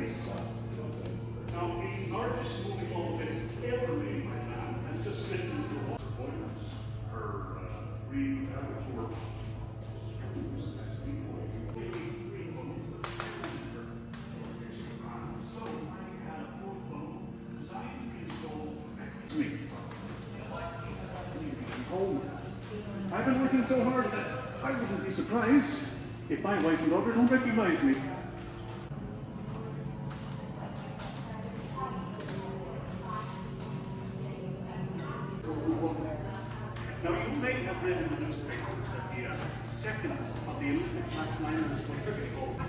place. Now, the largest moving object ever made by man has just slipped into the water. Her three laboratory screws, as we call it, three bones that her. So I had a fourth bone designed to be installed directly home. I've been working so hard that I wouldn't be surprised if my wife and daughter don't recognize me. Now, you may have read in the newspapers that the second of the Olympic last 9 minutes was difficult.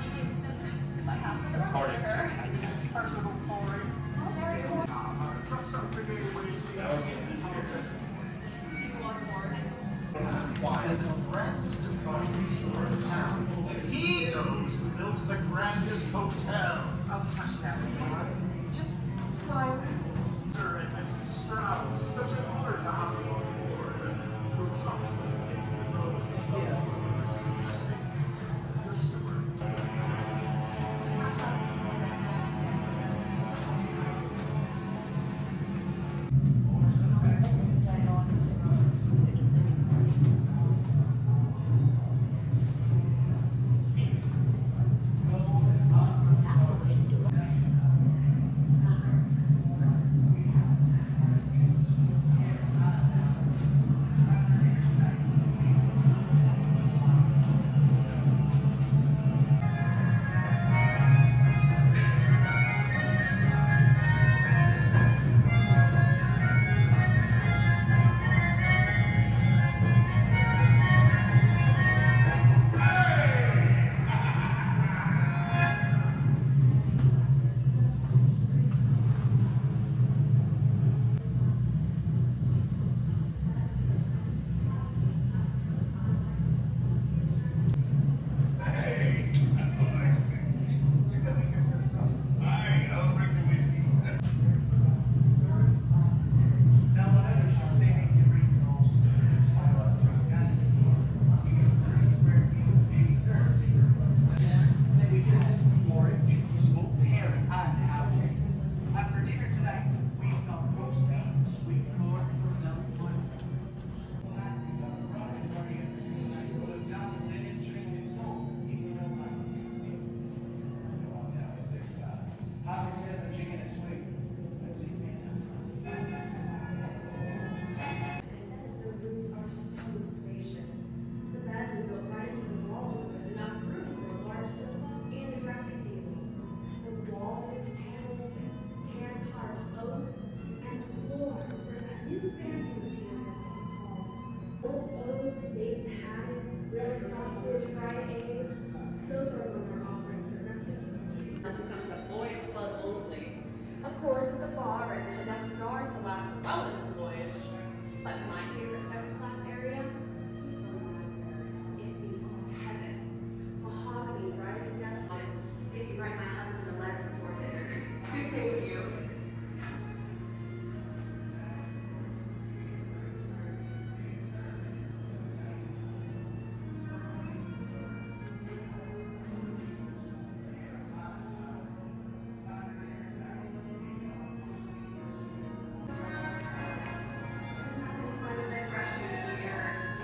Why is the grandest department store in town? He knows who builds the grandest hotel. Oh, hush that, Mark. Just smile. Sir and Mrs. Strauss, such an honor to have you on board. We'll trust you to take the road. Yeah. Your steward. Grilled sausage, fried eggs, those are one of our offerings for breakfast. It becomes a boys' club only. Of course, with a bar and enough cigars to last well into the voyage. But my favorite second-class area, it is heaven. Mahogany writing desk on it. If you write my husband a letter before dinner. Good day with you. Wednesday, fresh news in the air.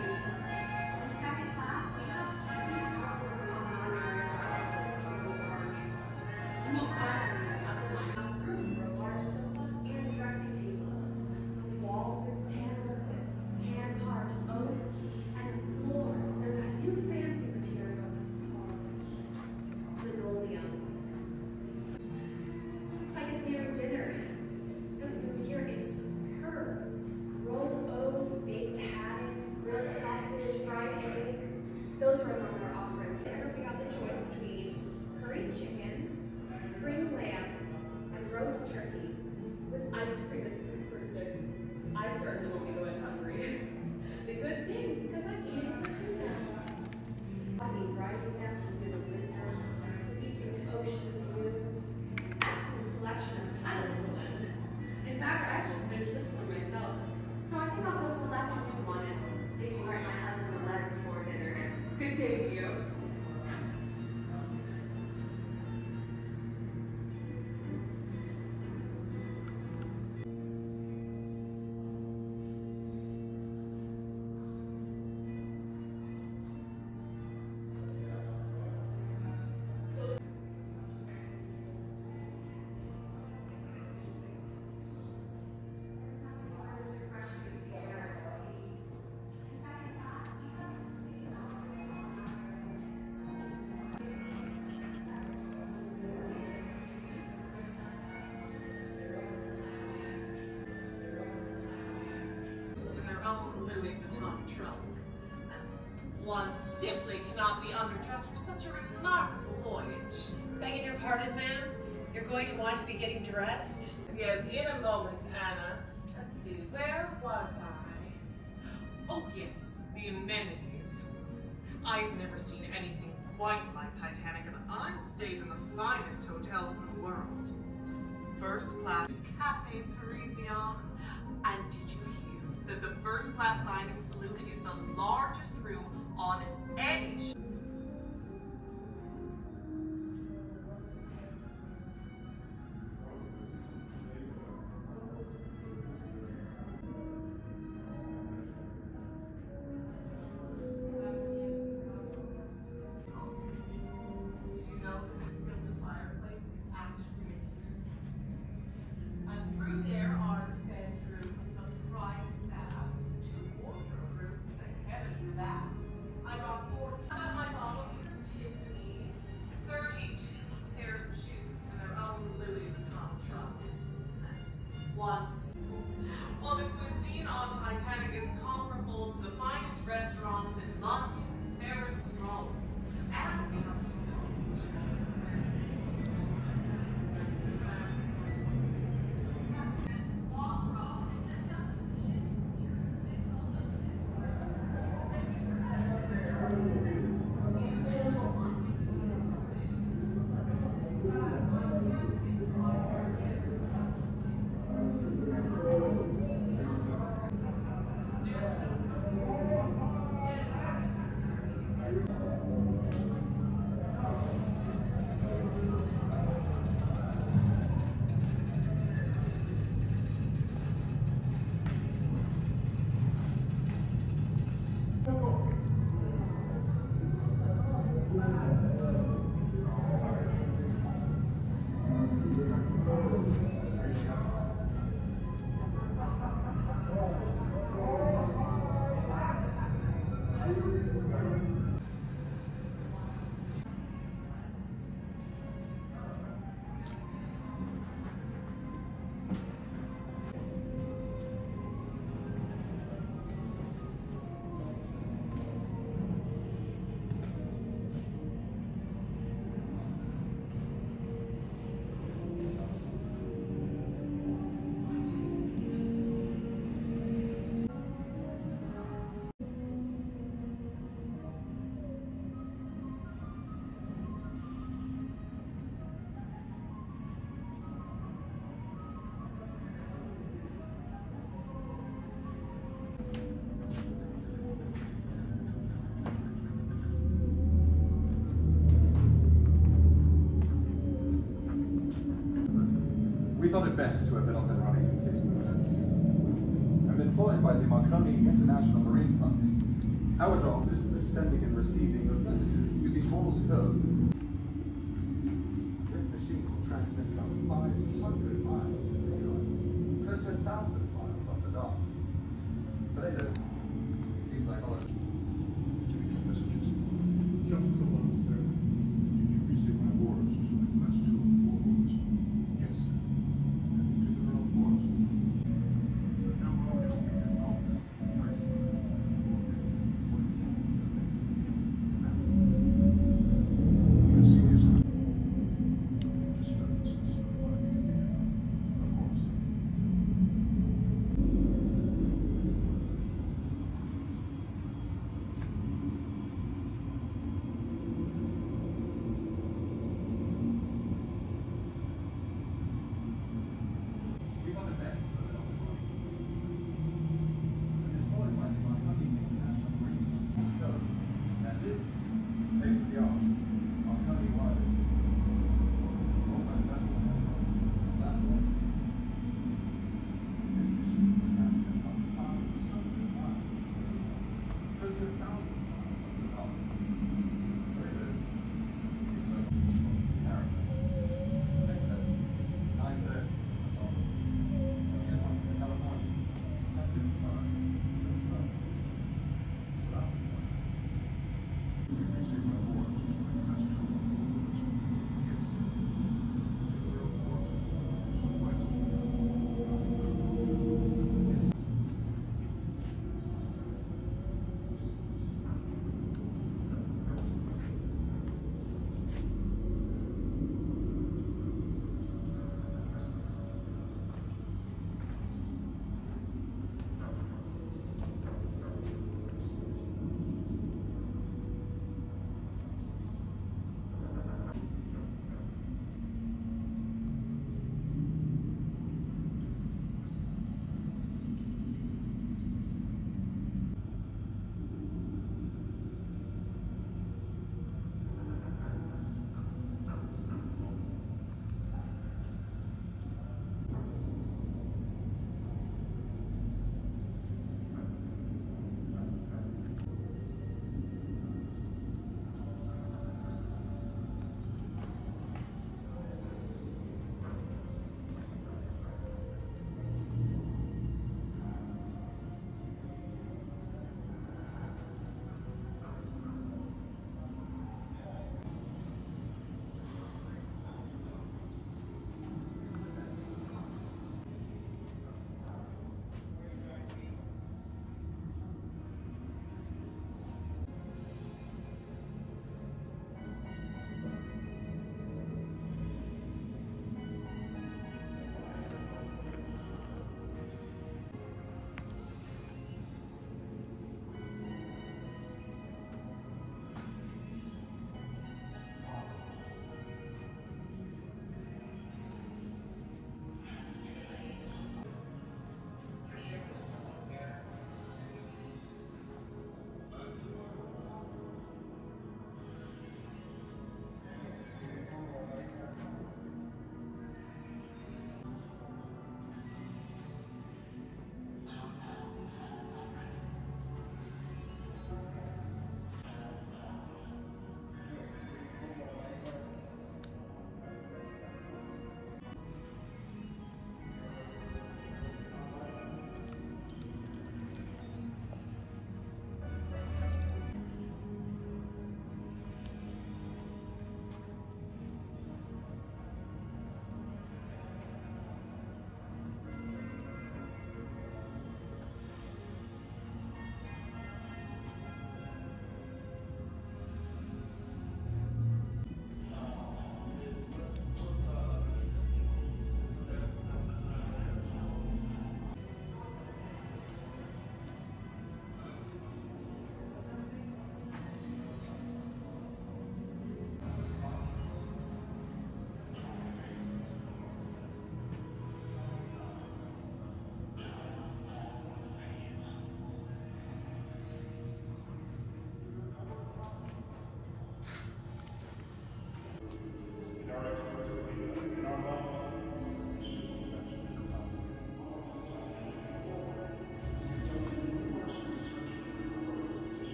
Louis Vuitton trunk. One simply cannot be underdressed for such a remarkable voyage. Begging your pardon, ma'am? You're going to want to be getting dressed? Yes, in a moment, Anna. Let's see, where was I? Oh yes, the amenities. I've never seen anything quite like Titanic, and I've stayed in the finest hotels in the world. First class Cafe Parisian. And did you hear that the first class dining saloon is the largest room on any ship? Well, the cuisine on Titanic is comparable to the finest restaurants in London, Paris, and Rome. And we have so much We thought it best to have been up and running in case of emergency. I'm employed by the Marconi International Marine Company. Our job is the sending and receiving of messages using Morse code. This machine will transmit about 500 miles in daylight, close to 1,000 miles after dark. Today, though, it seems like holiday. Messages. Just the ones, sir. Did you receive my orders to the class 2 and 4 rooms? Yes, sir. Of course. There's no more in office. You see this? Disturbances. Of course.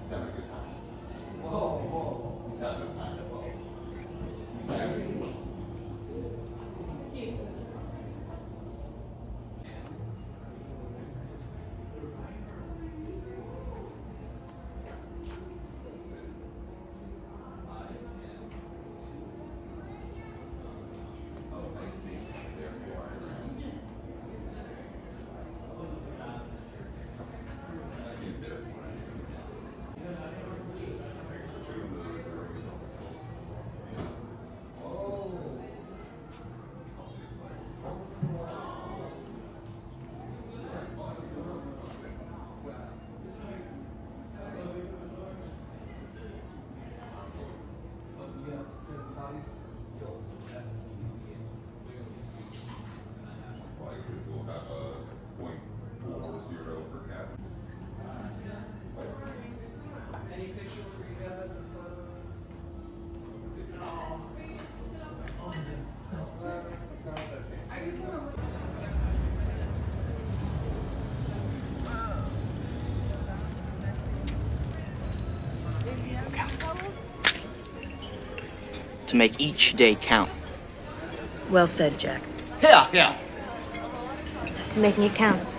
He's having a good time. Whoa. He's having a good time. He's having a good time. We'll have a 0.40 per cap. Any pictures for you guys? To make each day count. Well said, Jack. Yeah. To making it count.